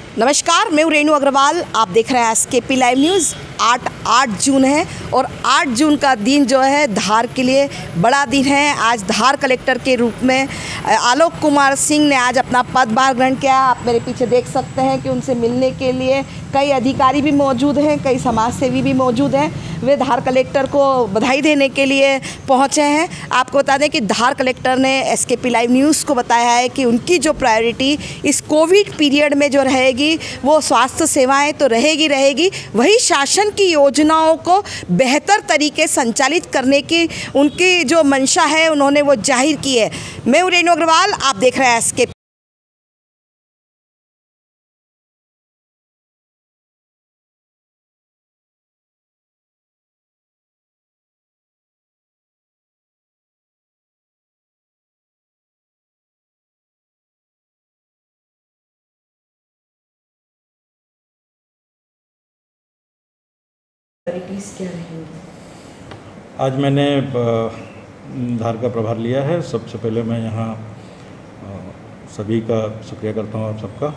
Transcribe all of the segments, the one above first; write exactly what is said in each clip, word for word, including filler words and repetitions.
नमस्कार, मैं हूँ रेणु अग्रवाल। आप देख रहे हैं S K P live news. आठ आठ जून है और आठ जून का दिन जो है धार के लिए बड़ा दिन है। आज धार कलेक्टर के रूप में आलोक कुमार सिंह ने आज अपना पदभार ग्रहण किया। आप मेरे पीछे देख सकते हैं कि उनसे मिलने के लिए कई अधिकारी भी मौजूद हैं, कई समाजसेवी भी मौजूद हैं। वे धार कलेक्टर को बधाई देने के लिए पहुंचे हैं। आपको बता दें कि धार कलेक्टर ने S K P live news को बताया है कि उनकी जो प्रायोरिटी इस कोविड पीरियड में जो रहेगी वो स्वास्थ्य सेवाएं तो रहेगी रहेगी वही शासन की योजनाओं को बेहतर तरीके संचालित करने की उनकी जो मंशा है उन्होंने वो जाहिर की है। मैं हूँ रेणु अग्रवाल, आप देख रहे हैं एस के पी। क्या रहेंगी? आज मैंने धार का प्रभार लिया है। सबसे पहले मैं यहाँ सभी का शुक्रिया करता हूँ आप सबका।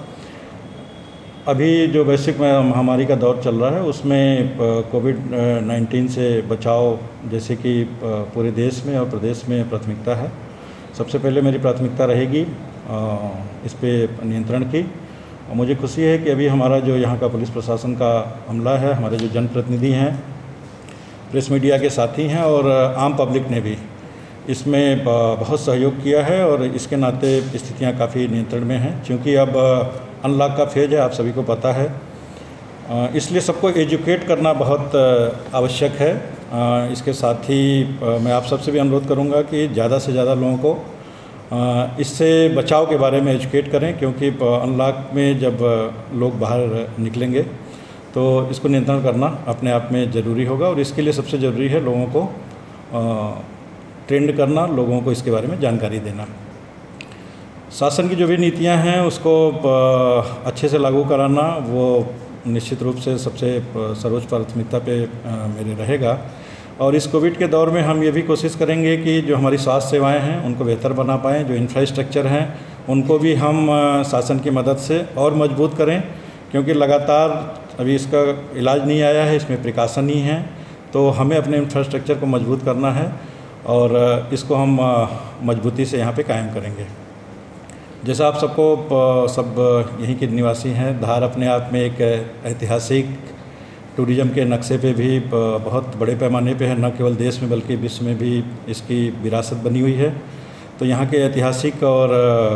अभी जो वैश्विक महामारी का दौर चल रहा है उसमें कोविड नाइन्टीन से बचाव जैसे कि पूरे देश में और प्रदेश में प्राथमिकता है। सबसे पहले मेरी प्राथमिकता रहेगी इस पे नियंत्रण की। और मुझे खुशी है कि अभी हमारा जो यहाँ का पुलिस प्रशासन का अमला है, हमारे जो जनप्रतिनिधि हैं, प्रेस मीडिया के साथी हैं और आम पब्लिक ने भी इसमें बहुत सहयोग किया है और इसके नाते स्थितियाँ काफ़ी नियंत्रण में हैं। क्योंकि अब अनलॉक का फेज है, आप सभी को पता है, इसलिए सबको एजुकेट करना बहुत आवश्यक है। इसके साथ ही मैं आप सबसे भी अनुरोध करूँगा कि ज़्यादा से ज़्यादा लोगों को इससे बचाव के बारे में एजुकेट करें, क्योंकि अनलॉक में जब लोग बाहर निकलेंगे तो इसको नियंत्रण करना अपने आप में ज़रूरी होगा। और इसके लिए सबसे ज़रूरी है लोगों को ट्रेंड करना, लोगों को इसके बारे में जानकारी देना। शासन की जो भी नीतियां हैं उसको अच्छे से लागू कराना वो निश्चित रूप से सबसे सर्वोच्च प्राथमिकता पे मेरे रहेगा। और इस कोविड के दौर में हम ये भी कोशिश करेंगे कि जो हमारी स्वास्थ्य सेवाएं हैं उनको बेहतर बना पाएँ, जो इंफ्रास्ट्रक्चर हैं उनको भी हम शासन की मदद से और मजबूत करें, क्योंकि लगातार अभी इसका इलाज नहीं आया है, इसमें प्रिकॉशन नहीं है। तो हमें अपने इंफ्रास्ट्रक्चर को मजबूत करना है और इसको हम मजबूती से यहाँ पे कायम करेंगे। जैसा आप सबको सब यहीं के निवासी हैं, धार अपने आप में एक ऐतिहासिक टूरिज़्म के नक्शे पे भी बहुत बड़े पैमाने पे है, न केवल देश में बल्कि विश्व में भी इसकी विरासत बनी हुई है। तो यहाँ के ऐतिहासिक और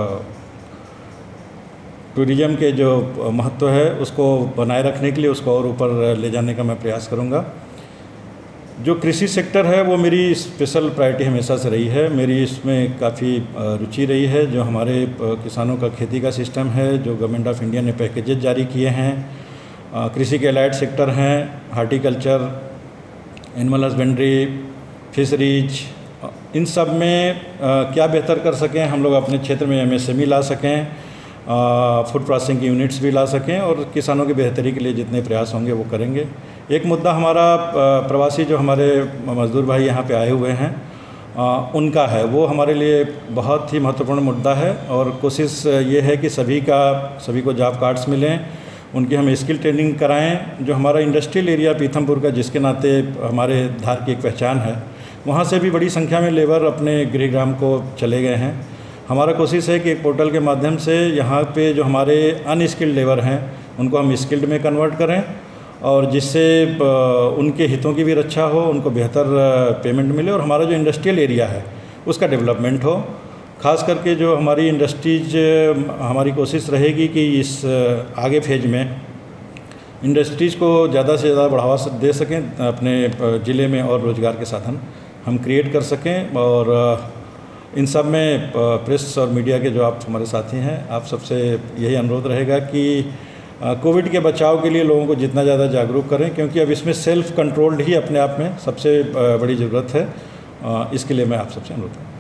टूरिज़्म के जो महत्व है उसको बनाए रखने के लिए उसको और ऊपर ले जाने का मैं प्रयास करूँगा। जो कृषि सेक्टर है वो मेरी स्पेशल प्रायोरिटी हमेशा से रही है। मेरी इसमें काफ़ी रुचि रही है। जो हमारे किसानों का खेती का सिस्टम है, जो गवर्नमेंट ऑफ इंडिया ने पैकेजेज जारी किए हैं, कृषि के एलाइड सेक्टर हैं, हार्टिकल्चर, एनिमल हस्बेंड्री, फिशरीज, इन सब में क्या बेहतर कर सकें हम लोग अपने क्षेत्र में एम एस एम ई ला सकें, फूड प्रोसेसिंग की यूनिट्स भी ला सकें और किसानों की बेहतरी के लिए जितने प्रयास होंगे वो करेंगे। एक मुद्दा हमारा प्रवासी जो हमारे मजदूर भाई यहाँ पे आए हुए हैं आ, उनका है, वो हमारे लिए बहुत ही महत्वपूर्ण मुद्दा है। और कोशिश ये है कि सभी का सभी को जॉब कार्ड्स मिलें, उनकी हम स्किल ट्रेनिंग कराएं। जो हमारा इंडस्ट्रियल एरिया पीथमपुर का, जिसके नाते हमारे धार की एक पहचान है, वहाँ से भी बड़ी संख्या में लेबर अपने गृहग्राम को चले गए हैं। हमारा कोशिश है कि एक पोर्टल के माध्यम से यहाँ पे जो हमारे अनस्किल्ड लेबर हैं उनको हम स्किल्ड में कन्वर्ट करें और जिससे उनके हितों की भी रक्षा हो, उनको बेहतर पेमेंट मिले और हमारा जो इंडस्ट्रियल एरिया है उसका डेवलपमेंट हो। ख़ास करके जो हमारी इंडस्ट्रीज, हमारी कोशिश रहेगी कि इस आगे फेज में इंडस्ट्रीज़ को ज़्यादा से ज़्यादा बढ़ावा दे सकें, अपने ज़िले में और रोज़गार के साधन हम क्रिएट कर सकें। और इन सब में प्रेस और मीडिया के जो आप हमारे साथी हैं, आप सबसे यही अनुरोध रहेगा कि कोविड के बचाव के लिए लोगों को जितना ज़्यादा जागरूक करें, क्योंकि अब इसमें सेल्फ कंट्रोल्ड ही अपने आप में सबसे बड़ी ज़रूरत है। इसके लिए मैं आप सबसे अनुरोध करूँ।